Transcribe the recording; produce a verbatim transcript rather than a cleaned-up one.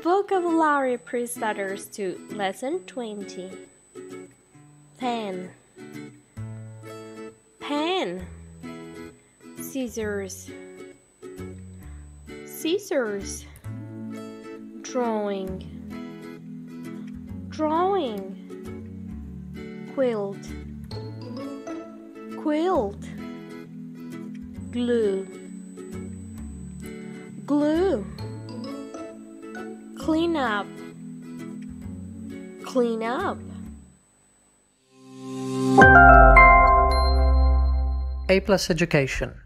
Vocabulary pre-starters to Lesson twenty. Pen, pen. Scissors, scissors. Drawing, drawing. Quilt, quilt. Glue, glue. Clean up, clean up. A Plus Education.